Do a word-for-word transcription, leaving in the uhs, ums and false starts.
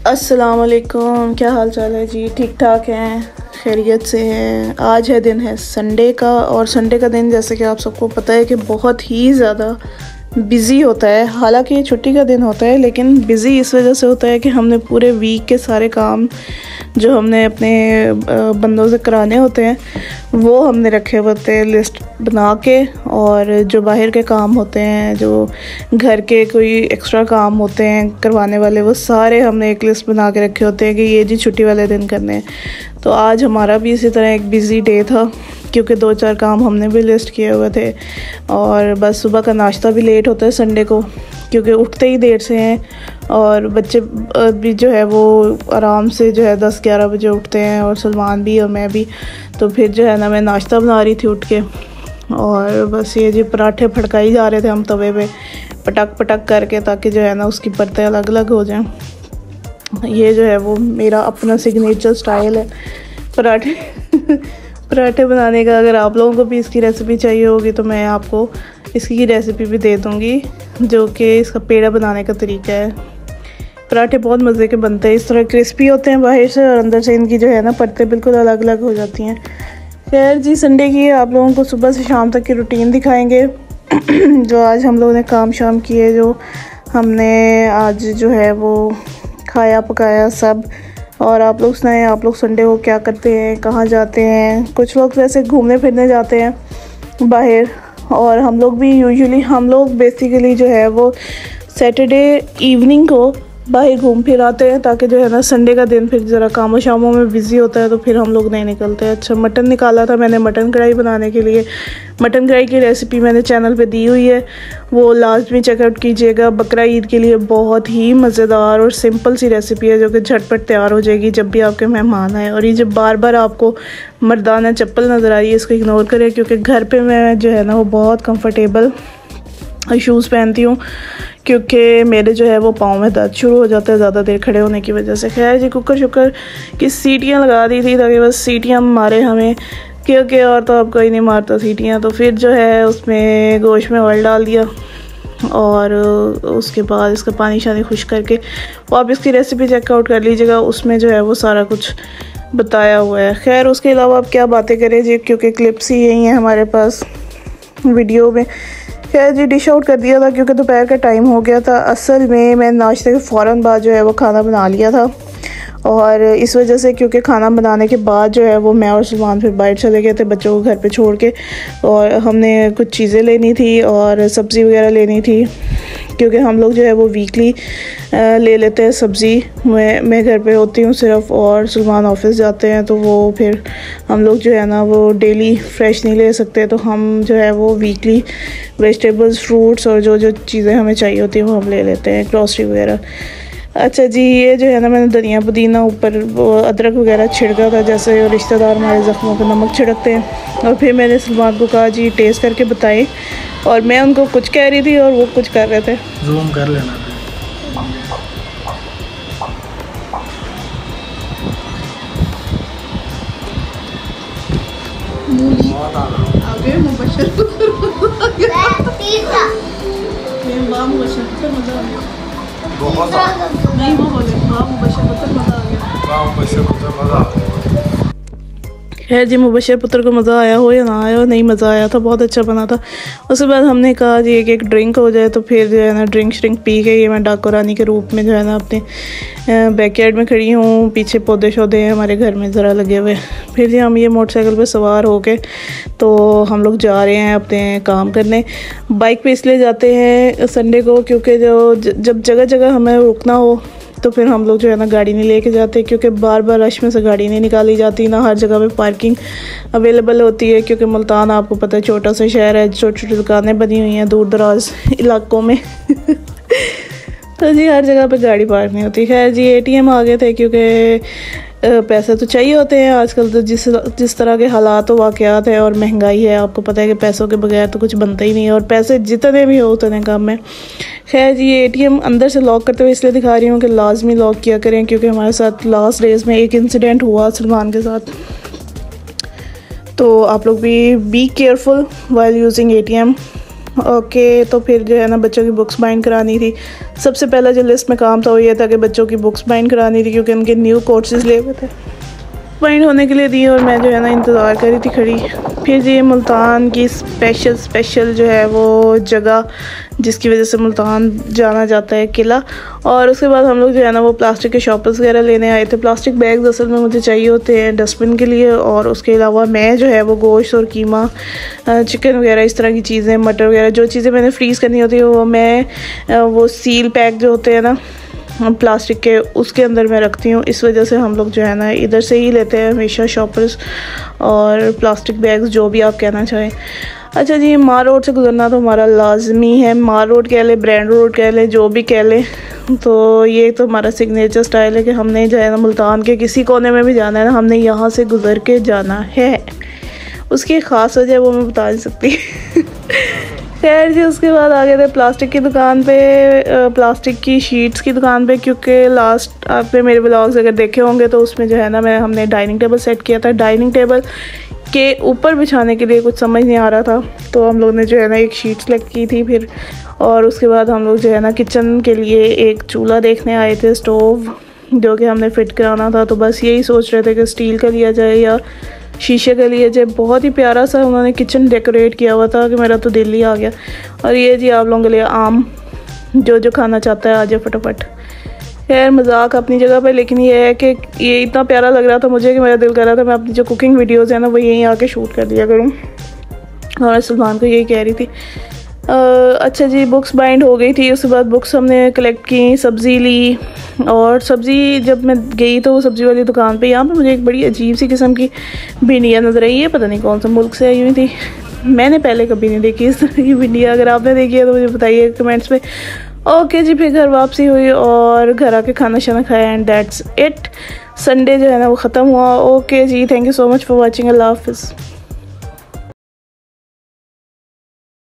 अस्सलाम वालेकुम, क्या हाल चाल है जी? ठीक ठाक हैं, खैरियत से हैं। आज है दिन है संडे का, और संडे का दिन जैसे कि आप सबको पता है कि बहुत ही ज़्यादा बिज़ी होता है। हालांकि ये छुट्टी का दिन होता है, लेकिन बिज़ी इस वजह से होता है कि हमने पूरे वीक के सारे काम जो हमने अपने बंदों से कराने होते हैं वो हमने रखे होते हैं लिस्ट बना के, और जो बाहर के काम होते हैं, जो घर के कोई एक्स्ट्रा काम होते हैं करवाने वाले, वो सारे हमने एक लिस्ट बना के रखे होते हैं कि ये जी छुट्टी वाले दिन करने हैं। तो आज हमारा भी इसी तरह एक बिज़ी डे था, क्योंकि दो चार काम हमने भी लिस्ट किए हुए थे। और बस सुबह का नाश्ता भी लेट होता है संडे को, क्योंकि उठते ही देर से हैं, और बच्चे भी जो है वो आराम से जो है दस ग्यारह बजे उठते हैं, और सलमान भी और मैं भी। तो फिर जो है ना, मैं नाश्ता बना रही थी उठ के, और बस ये जो पराठे फड़काई जा रहे थे हम तवे पे पटक पटक करके, ताकि जो है ना उसकी परतें अलग अलग हो जाएं। ये जो है वो मेरा अपना सिग्नेचर स्टाइल है पराठे पराठे बनाने का। अगर आप लोगों को भी इसकी रेसिपी चाहिए होगी तो मैं आपको इसकी रेसिपी भी दे दूँगी, जो कि इसका पेड़ा बनाने का तरीका है। पराठे बहुत मज़े के बनते हैं, इस तरह क्रिस्पी होते हैं बाहर से, और अंदर से इनकी जो है ना परतें बिल्कुल अलग अलग हो जाती हैं। खैर जी, संडे की आप लोगों को सुबह से शाम तक की रूटीन दिखाएंगे जो आज हम लोगों ने काम शाम किए, जो हमने आज जो है वो खाया पकाया सब। और आप लोग सुनाएं, आप लोग संडे को क्या करते हैं, कहाँ जाते हैं? कुछ लोग वैसे घूमने फिरने जाते हैं बाहर, और हम लोग भी यूजुअली हम लोग बेसिकली जो है वो सैटरडे इवनिंग को बाहर घूम फिर आते हैं, ताकि जो है ना संडे का दिन फिर ज़रा कामों शामों में बिज़ी होता है, तो फिर हम लोग नहीं निकलते। अच्छा, मटन निकाला था मैंने मटन कढ़ाई बनाने के लिए। मटन कढ़ाई की रेसिपी मैंने चैनल पे दी हुई है, वो लास्ट में चेकआउट कीजिएगा। बकरा ईद के लिए बहुत ही मज़ेदार और सिंपल सी रेसिपी है, जो कि झटपट तैयार हो जाएगी जब भी आपके मेहमान आए। और ये जब बार बार आपको मर्दाना चप्पल नज़र आ रही है, इसको इग्नोर करें, क्योंकि घर पर मैं जो है ना वो बहुत कम्फर्टेबल शूज़ पहनती हूँ, क्योंकि मेरे जो है वो पाँव में दर्द शुरू हो जाता है ज़्यादा देर खड़े होने की वजह से। खैर जी, कुकर शुकर की सीटियाँ लगा दी थी, ताकि बस सीटियाँ मारे हमें, क्योंकि और तो अब कोई नहीं मारता सीटियाँ। तो फिर जो है उसमें गोश्त में ऑयल डाल दिया, और उसके बाद इसका पानी शानी खुश करके वो आप इसकी रेसिपी चेकआउट कर लीजिएगा, उसमें जो है वो सारा कुछ बताया हुआ है। खैर उसके अलावा आप क्या बातें करें जी, क्योंकि क्लिप्स ही यही हैं हमारे पास वीडियो में। खैर जी, डिश आउट कर दिया था क्योंकि दोपहर का टाइम हो गया था। असल में मैं नाश्ते के फ़ौरन बाद जो है वो खाना बना लिया था, और इस वजह से क्योंकि खाना बनाने के बाद जो है वो मैं और सलमान फिर बाहर चले गए थे बच्चों को घर पे छोड़ के, और हमने कुछ चीज़ें लेनी थी और सब्ज़ी वगैरह लेनी थी, क्योंकि हम लोग जो है वो वीकली ले लेते हैं सब्ज़ी। मैं मैं घर पे होती हूँ सिर्फ, और सलमान ऑफिस जाते हैं, तो वो फिर हम लोग जो है ना वो डेली फ्रेश नहीं ले सकते, तो हम जो है वो वीकली वेजिटेबल्स, फ्रूट्स और जो जो चीज़ें हमें चाहिए होती हैं वो हम ले लेते हैं, ग्रॉसरी वगैरह। अच्छा जी, ये जो है ना मैंने धनिया पुदीना ऊपर वो अदरक वगैरह छिड़का था, जैसे रिश्तेदार हमारे ज़ख्मों पर नमक छिड़कते हैं। और फिर मैंने सलमान को कहा जी टेस्ट करके बताएं, और मैं उनको कुछ कह रही थी और वो कुछ कर रहे थे। जूम कर लेना। मूली आगे मुबशर पुत्र मज़ा आ गया। वाह मुबशर पुत्र मज़ा आ गया। नहीं वो बोले वाह मुबशर पुत्र मज़ा आ गया। वाह मुबशर पुत्र मज़ा आ गया। खैर जी, मुबशर पुत्र को मज़ा आया हो या ना आया हो, नहीं मज़ा आया था, बहुत अच्छा बना था। उसके बाद हमने कहा जी एक एक ड्रिंक हो जाए, तो फिर जो है ना ड्रिंक श्रिंक पी के ये मैं डाको रानी के रूप में जो है ना अपने बैकयार्ड में खड़ी हूँ। पीछे पौधे शौधे हैं हमारे घर में ज़रा लगे हुए। फिर जी हम ये मोटरसाइकिल पे सवार हो के तो हम लोग जा रहे हैं अपने काम करने। बाइक पे इसलिए जाते हैं संडे को, क्योंकि जो जब जगह जगह हमें रुकना हो तो फिर हम लोग जो है ना गाड़ी नहीं लेके जाते, क्योंकि बार बार रश में से गाड़ी नहीं निकाली जाती, ना हर जगह पे पार्किंग अवेलेबल होती है, क्योंकि मुल्तान आपको पता है छोटा सा शहर है, छोटी छोटी दुकानें बनी हुई हैं दूर दराज इलाकों में तो जी हर जगह पे गाड़ी पार्क नहीं होती। खैर जी, एटीएम आ गए थे, क्योंकि पैसे तो चाहिए होते हैं आजकल, तो जिस जिस तरह के हालात व वाक़यात है और महंगाई है, आपको पता है कि पैसों के बगैर तो कुछ बनता ही नहीं है, और पैसे जितने भी हो उतने कम है। खैर जी, ये एटीएम अंदर से लॉक करते हुए इसलिए दिखा रही हूँ कि लाजमी लॉक किया करें, क्योंकि हमारे साथ लास्ट डेज़ में एक इंसिडेंट हुआ सलमान के साथ। तो आप लोग भी be careful while using ATM. Okay तो फिर जो है ना बच्चों की बुक्स बाइंड करानी थी। सबसे पहला जो लिस्ट में काम था वो ये था कि बच्चों की बुक्स बाइंड करानी थी, क्योंकि उनके न्यू कोर्सेज ले हुए थे, बाइंड होने के लिए दी, और मैं जो है ना इंतज़ार करी थी खड़ी। फिर ये मुल्तान की स्पेशल स्पेशल जो है वो जगह जिसकी वजह से मुल्तान जाना जाता है, किला। और उसके बाद हम लोग जो है ना वो प्लास्टिक के शॉपर्स वगैरह लेने आए थे। प्लास्टिक बैग्स असल में मुझे चाहिए होते हैं डस्टबिन के लिए, और उसके अलावा मैं जो है वो गोश्त और कीमा, चिकन वगैरह, इस तरह की चीज़ें, मटर वगैरह, जो चीज़ें मैंने फ्रीज़ करनी होती है वो मैं वो सील पैक जो होते हैं ना प्लास्टिक के, उसके अंदर मैं रखती हूँ। इस वजह से हम लोग जो है ना इधर से ही लेते हैं हमेशा शॉपर्स और प्लास्टिक बैग्स, जो भी आप कहना चाहें। अच्छा जी, मार रोड से गुजरना तो हमारा लाजमी है। मार रोड कह ले, ब्रांड रोड कह ले, जो भी कह ले, तो ये तो हमारा सिग्नेचर स्टाइल है कि हमने जो है ना मुल्तान के किसी कोने में भी जाना है ना, हमने यहाँ से गुज़र के जाना है। उसकी ख़ास वजह वो मैं बता नहीं सकती। खैर जी, उसके बाद आ गए थे प्लास्टिक की दुकान पे, प्लास्टिक की शीट्स की दुकान पे, क्योंकि लास्ट आपने मेरे ब्लॉग्स अगर देखे होंगे तो उसमें जो है ना मैं हमने डाइनिंग टेबल सेट किया था। डाइनिंग टेबल के ऊपर बिछाने के लिए कुछ समझ नहीं आ रहा था, तो हम लोग ने जो है ना एक शीट सेलेक्ट की थी फिर। और उसके बाद हम लोग जो है ना किचन के लिए एक चूल्हा देखने आए थे, स्टोव, जो कि हमने फिट कराना था। तो बस यही सोच रहे थे कि स्टील का लिया जाए या शीशे का लिया जाए। बहुत ही प्यारा सा उन्होंने किचन डेकोरेट किया हुआ था कि मेरा तो दिल ही आ गया। और ये जी आप लोगों के लिए आम, जो जो खाना चाहता है आ जाए फटाफट। खैर मजाक अपनी जगह पे, लेकिन ये है कि ये इतना प्यारा लग रहा था मुझे कि मेरा दिल कर रहा था मैं अपनी जो कुकिंग वीडियोस है ना वो यहीं आके शूट कर दिया करूँ। और सलमान को यही कह रही थी। आ, अच्छा जी, बुक्स बाइंड हो गई थी। उसके बाद बुक्स हमने कलेक्ट की, सब्ज़ी ली। और सब्ज़ी जब मैं गई तो वो सब्ज़ी वाली दुकान पे, यहाँ पे मुझे एक बड़ी अजीब सी किस्म की भिंडियाँ नज़र आई है, पता नहीं कौन सा मुल्क से आई हुई थी। मैंने पहले कभी नहीं देखी इस तरह की भिंडियाँ। अगर आपने देखी है तो मुझे बताइए कमेंट्स में। ओके जी, फिर घर वापसी हुई और घर आके खाना शाना खाया, एंड दैट्स इट। संडे जो है ना वो ख़त्म हुआ। Okay ji, thank you so much for watching. अल्लाह हाफिज़।